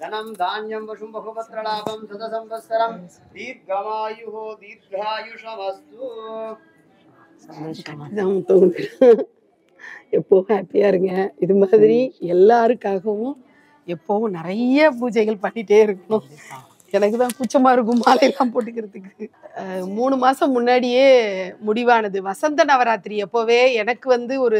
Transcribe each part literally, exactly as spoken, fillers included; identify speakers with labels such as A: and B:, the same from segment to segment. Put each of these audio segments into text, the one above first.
A: धनं धान्यं वशुं बहुपत्रलाभं सतसंवत्सरं दीर्घमायुः दीर्घायुषमस्तु.
B: எப்போவும் ஹாப்பியாக இருங்க. இது மாதிரி எல்லாருக்காகவும் எப்போவும் நிறைய பூஜைகள் பண்ணிகிட்டே இருக்கணும். எனக்கு தான் கூச்சமாக இருக்கும் மாலையெல்லாம் போட்டுக்கிறதுக்கு. மூணு மாதம் முன்னாடியே முடிவானது. வசந்த நவராத்திரி அப்போவே எனக்கு வந்து ஒரு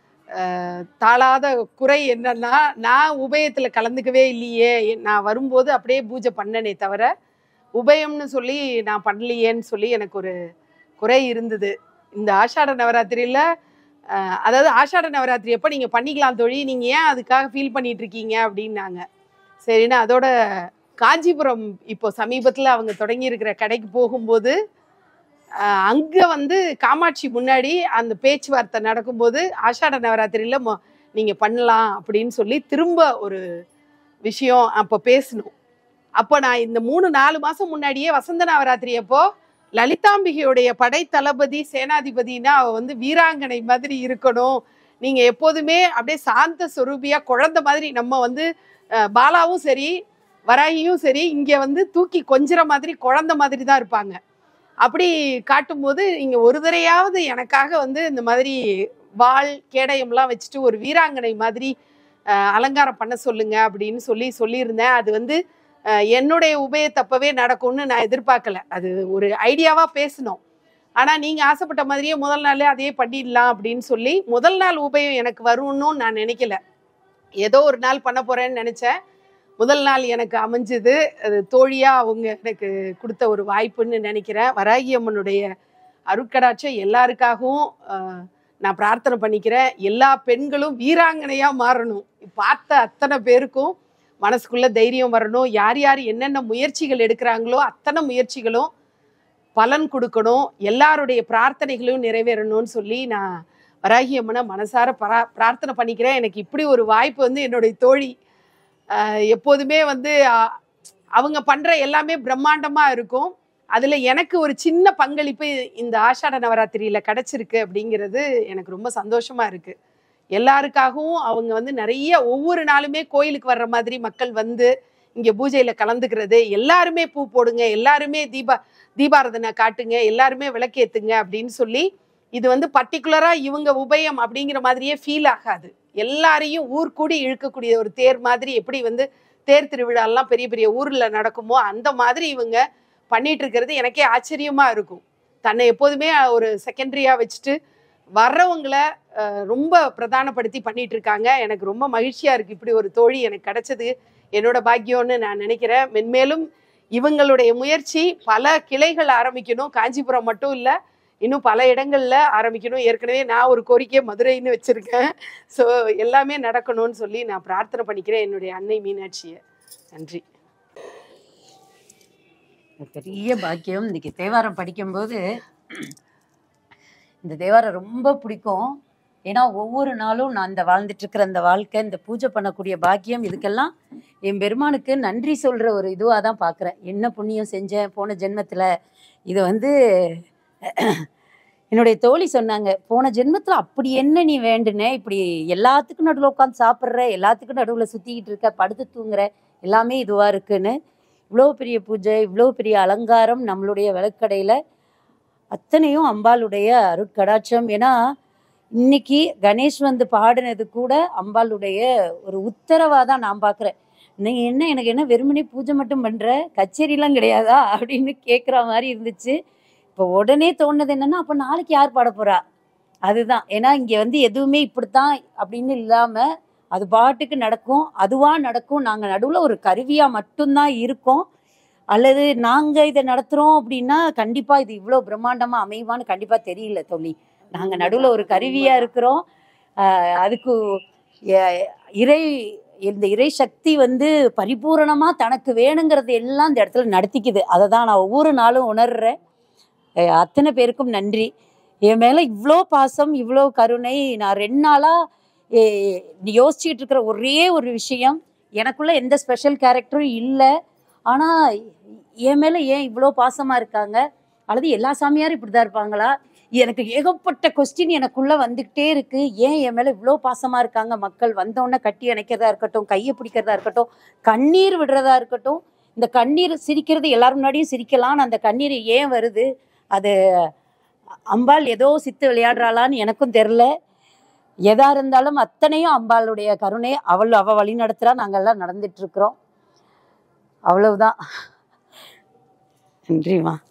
B: தாளாத குறை என்னன்னா, நான் உபயத்தில் கலந்துக்கவே இல்லையே. நான் வரும்போது அப்படியே பூஜை பண்ணனே தவிர உபயம்னு சொல்லி நான் பண்ணலையேன்னு சொல்லி எனக்கு ஒரு குறை இருந்தது. இந்த ஆஷாட நவராத்திரியில் அதாவது ஆஷாட நவராத்திரி எப்போ நீங்கள் பண்ணிக்கலாம் தோழி, நீங்கள் ஏன் அதுக்காக ஃபீல் பண்ணிட்டு இருக்கீங்க அப்படின்னாங்க. சரின்னா அதோட காஞ்சிபுரம் இப்போ சமீபத்தில் அவங்க தொடங்கி இருக்கிற கடைக்கு போகும்போது அங்கே வந்து காமாட்சி முன்னாடி அந்த பேச்சுவார்த்தை நடக்கும்போது ஆஷாட நவராத்திரியில் மொ நீங்கள் பண்ணலாம் அப்படின்னு சொல்லி திரும்ப ஒரு விஷயம் அப்போ பேசணும். அப்போ நான் இந்த மூணு நாலு மாதம் முன்னாடியே வசந்த நவராத்திரி அப்போ லலிதாம்பிகையுடைய படை தளபதி சேனாதிபதினா அவ வந்து வீராங்கனை மாதிரி இருக்கணும், நீங்கள் எப்போதுமே அப்படியே சாந்த சொரூபியாக குழந்தை மாதிரி, நம்ம வந்து பாலாவும் சரி வராகியும் சரி இங்கே வந்து தூக்கி கொஞ்சிற மாதிரி குழந்தை மாதிரி தான் இருப்பாங்க. அப்படி காட்டும்போது இங்கே ஒரு தரையாவது எனக்காக வந்து இந்த மாதிரி வாள் கேடயம்லாம் வச்சுட்டு ஒரு வீராங்கனை மாதிரி அலங்காரம் பண்ண சொல்லுங்க அப்படின்னு சொல்லி சொல்லியிருந்தேன். அது வந்து என்னுடைய உபயத்தப்பவே நடக்கும்னு நான் எதிர்பார்க்கல. அது ஒரு ஐடியாவாக பேசணும். ஆனால் நீங்கள் ஆசைப்பட்ட மாதிரியே முதல் நாளே அதையே பண்ணிடலாம் அப்படின்னு சொல்லி முதல் நாள் உபயம் எனக்கு வரும்னு நான் நினைக்கல. ஏதோ ஒரு நாள் பண்ண போகிறேன்னு நினச்சேன். முதல் நாள் எனக்கு அமைஞ்சது. அது தோழியாக அவங்க எனக்கு கொடுத்த ஒரு வாய்ப்புன்னு நினைக்கிறேன். வராகி அம்மனுடைய அருட்கடாட்சம் எல்லாருக்காகவும் நான் பிரார்த்தனை பண்ணிக்கிறேன். எல்லா பெண்களும் வீராங்கனையாக மாறணும். பார்த்த அத்தனை பேருக்கும் மனசுக்குள்ள தைரியம் வரணும். யார் யார் என்னென்ன முயற்சிகள் எடுக்கிறாங்களோ அத்தனை முயற்சிகளும் பலன் கொடுக்கணும். எல்லாருடைய பிரார்த்தனைகளும் நிறைவேறணும்னு சொல்லி நான் வராகி அம்மனை மனசார பிரா பிரார்த்தனை பண்ணிக்கிறேன். எனக்கு இப்படி ஒரு வாய்ப்பு வந்து என்னுடைய தோழி எப்போதுமே வந்து அவங்க பண்ணுற எல்லாமே பிரம்மாண்டமாக இருக்கும். அதில் எனக்கு ஒரு சின்ன பங்களிப்பு இந்த ஆஷாட நவராத்திரியில் கிடச்சிருக்கு அப்படிங்கிறது எனக்கு ரொம்ப சந்தோஷமாக இருக்குது. எல்லாருக்காகவும் அவங்க வந்து நிறைய ஒவ்வொரு நாளுமே கோயிலுக்கு வர்ற மாதிரி மக்கள் வந்து இங்கே பூஜையில் கலந்துக்கிறது, எல்லாருமே பூ போடுங்க, எல்லாருமே தீபா தீபாரதனை காட்டுங்க, எல்லாருமே விளக்கேற்றுங்க அப்படின்னு சொல்லி இது வந்து பர்டிகுலராக இவங்க உபயம் அப்படிங்கிற மாதிரியே ஃபீல் ஆகாது. எல்லாரையும் ஊர் கூடி இழுக்கக்கூடிய ஒரு தேர் மாதிரி, எப்படி வந்து தேர் திருவிழாலாம் பெரிய பெரிய ஊரில் நடக்குமோ அந்த மாதிரி இவங்க பண்ணிட்டு இருக்கிறது எனக்கே ஆச்சரியமாக இருக்கும். தன்னை எப்போதுமே ஒரு செகண்டரியாக வச்சுட்டு வர்றவங்களை ரொம்ப பிரதானப்படுத்தி பண்ணிட்டு இருக்காங்க. எனக்கு ரொம்ப மகிழ்ச்சியாக இருக்குது. இப்படி ஒரு தோழி எனக்கு கிடைச்சது என்னோட பாக்கியம்னு நான் நினைக்கிறேன். மென்மேலும் இவங்களுடைய முயற்சி பல கிளைகள் ஆரம்பிக்கணும். காஞ்சிபுரம் மட்டும் இல்லை, இன்னும் பல இடங்களில் ஆரம்பிக்கணும். ஏற்கனவே நான் ஒரு கோரிக்கை மதுரைன்னு வச்சுருக்கேன். ஸோ எல்லாமே நடக்கணும்னு சொல்லி நான் பிரார்த்தனை பண்ணிக்கிறேன் என்னுடைய அன்னை மீனாட்சியை. நன்றி.
C: பெரிய பாக்கியம். இன்னைக்கு தேவாரம் படிக்கும்போது இந்த தேவாரம் ரொம்ப பிடிக்கும். ஏன்னா ஒவ்வொரு நாளும் நான் இந்த வாழ்ந்துட்டு இருக்கிற அந்த வாழ்க்கை, இந்த பூஜை பண்ணக்கூடிய பாக்கியம், இதுக்கெல்லாம் என் பெருமானுக்கு நன்றி சொல்கிற ஒரு இதுவாக தான் பார்க்குறேன். என்ன புண்ணியம் செஞ்சேன் போன ஜென்மத்தில். இதை வந்து என்னுடைய தோழி சொன்னாங்க, போன ஜென்மத்தில் அப்படி என்ன நீ வேண்டுன, இப்படி எல்லாத்துக்கும் நடுவில் உட்காந்து சாப்பிட்ற, எல்லாத்துக்கும் நடுவில் சுற்றிக்கிட்டு இருக்க, படுத்து தூங்குற, எல்லாமே இதுவாக இருக்குன்னு. இவ்வளோ பெரிய பூஜை, இவ்வளோ பெரிய அலங்காரம் நம்மளுடைய விளக்கடையில், அத்தனையும் அம்பாளுடைய அருட்கடாட்சம். ஏன்னா இன்னைக்கு கணேஷ் வந்து பாடினது கூட அம்பாளுடைய ஒரு உத்தரவாக தான் நான் பார்க்குறேன். நீ என்ன எனக்கு என்ன வெறுமனே பூஜை மட்டும் பண்ணுற, கச்சேரிலாம் கிடையாதா அப்படின்னு கேட்குற மாதிரி இருந்துச்சு. இப்போ உடனே தோணுது என்னென்னா, அப்போ நாளைக்கு யார் பாட போகிறா, அதுதான். ஏன்னா இங்கே வந்து எதுவுமே இப்படித்தான் அப்படின்னு இல்லாமல் அது பாட்டுக்கு நடக்கும், அதுவாக நடக்கும். நாங்கள் நடுவில் ஒரு கருவியாக மட்டும்தான் இருக்கோம். அல்லது நாங்கள் இதை நடத்துகிறோம் அப்படின்னா கண்டிப்பாக இது இவ்வளோ பிரம்மாண்டமாக அமைவான்னு கண்டிப்பாக தெரியல தோழி. நாங்கள் நடுவில் ஒரு கருவியாக இருக்கிறோம். அதுக்கு இறை இந்த இறை சக்தி வந்து பரிபூரணமாக தனக்கு வேணுங்கிறது எல்லாம் இந்த இடத்துல நடத்திக்குது. அதை தான் நான் ஒவ்வொரு நாளும் உணர்கிறேன். அத்தனை பேருக்கும் நன்றி. என் மேலே இவ்வளோ பாசம், இவ்வளோ கருணை. நான் ரெண்டு நாளாக யோசிச்சுட்டு இருக்கிற ஒரே ஒரு விஷயம், எனக்குள்ள எந்த ஸ்பெஷல் கேரக்டரும் இல்லை, ஆனால் என் மேலே ஏன் இவ்வளோ பாசமாக இருக்காங்க, அல்லது எல்லா சாமியாரும் இப்படி தான் இருப்பாங்களா, எனக்கு ஏகப்பட்ட கொஸ்டின் எனக்குள்ள வந்துகிட்டே இருக்கு. ஏன் என் மேல இவ்வளோ பாசமா இருக்காங்க மக்கள்? வந்தோடனே கட்டி அணைக்கிறதா இருக்கட்டும், கையை பிடிக்கிறதா இருக்கட்டும், கண்ணீர் விடுறதா இருக்கட்டும். இந்த கண்ணீர் சிரிக்கிறது எல்லாரும் முன்னாடியும் சிரிக்கலாம். அந்த கண்ணீர் ஏன் வருது? அது அம்பாள் ஏதோ சித்து விளையாடுறாளான்னு எனக்கும் தெரில. எதா இருந்தாலும் அத்தனையும் அம்பாளுடைய கருணை. அவள் அவ வழி நடத்துறா, நாங்கள்லாம் நடந்துட்டு இருக்கிறோம். அவ்வளவுதான். நன்றிம்மா.